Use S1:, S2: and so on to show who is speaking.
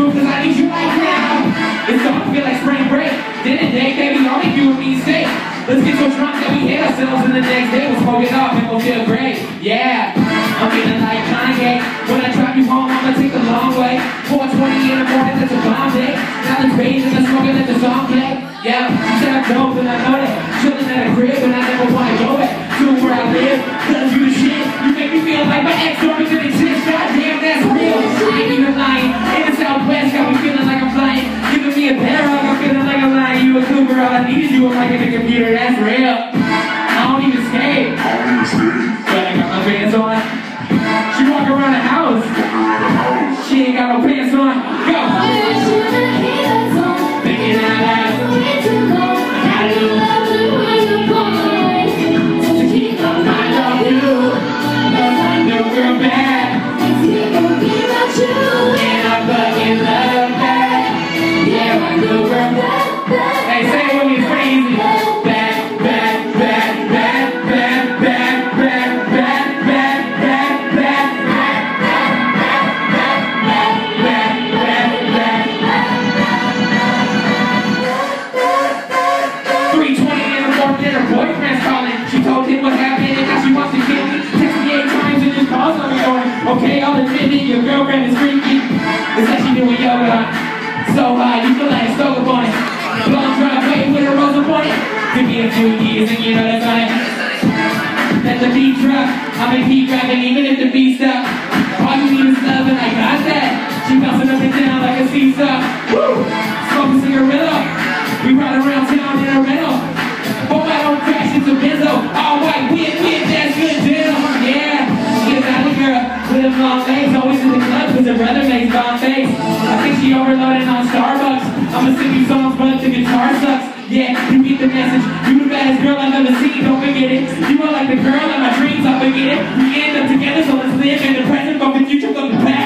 S1: move, cause I need you right now. It's don't feel like spring break. Then a day, baby, only you and me stay. Let's get so drunk that we hit ourselves and the next day we'll smoke it up and we'll feel great. Yeah, I'm feeling like Kanye. When I drop you home, I'ma take the long way. 4:20 in the morning, that's a bomb day. Now let's bathe and let's smoke and let the song play. Yeah, she said I'm dope and I know that. Chillin' at a crib and I never wanna go back to where I live. Cause you the shit, you make me feel like my ex don't even exist. Goddamn, that's real. I ain't even lying. In the Southwest, got me feeling like I'm flying. Giving me a bear hug, I'm feeling like I'm lying. You a cougar, all I need is you. I'm like in the computer, that's real. I don't even skate. But I got my pants on. She walk around the house. She ain't got no pants on. Go! Thinking out loud. I do love the way you're born. To keep my mind on you. Cause I know we're bad. People be about you. And I fucking love that. Yeah, I know we're bad. Hey, say it with me, it's pretty easy. Bad, bad, bad, bad, bad, bad, bad, bad, bad, bad, bad, okay, I'll admit it, your girlfriend is freaky. It's like she doing yoga. So high, you feel like a stove on it. Long driveway with a rose upon it. Give me a few years and you know that's on it. Let the beat drop, I'ma keep rapping even if the beat stop. All you need is love and I got that. She bouncing up and down like a seesaw. Woo! Smoke a cigarillo. We ride around town in a rental. Hope I don't crash into Benzo. All white, whip, that's good deal. Yeah, get out of girl. With them long legs, always in the club cause her brother makes bomb face. I think she overloaded on Starbucks. I'ma sing you songs but the guitar sucks. Yeah, you get the message. You the baddest girl I've ever seen, don't forget it. You are like the girl in my dreams, I'll forget it. We end up together so let's live in the present, but the future, but the past.